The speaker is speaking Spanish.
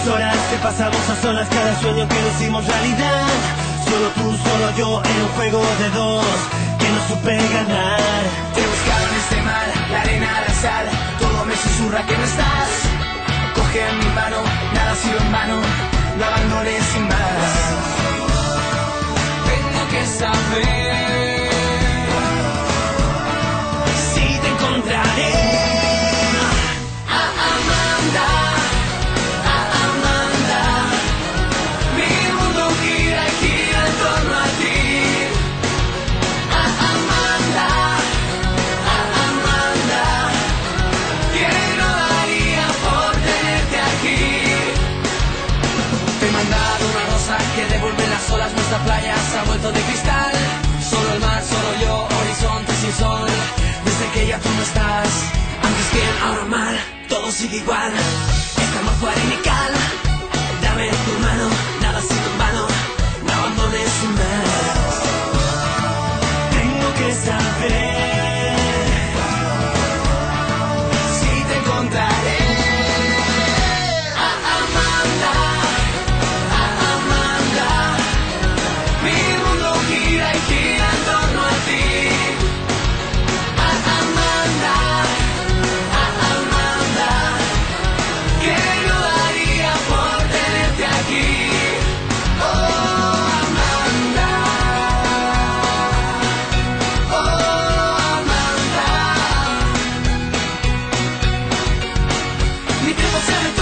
horas que pasamos a solas, cada sueño que nos hicimos realidad. Solo tú, solo yo, en un juego de dos que no supe ganar. Te buscaba en este mar, la arena, la sal, todo me susurra que no estás. Coge mi mano, nada ha sido en vano, lo abandoné sin más. Tengo que saber Si te encontraré. que devuelve las olas, nuestra playa se ha vuelto de cristal. Solo el mar, solo yo, horizonte sin sol. Desde que ya tú no estás, antes bien, ahora mal, todo sigue igual. Estamos arena y cal. Dame tu mano, nada ha sido en vano, no abandones sin más. Tengo que saber si te encontraré. Mi tiempo se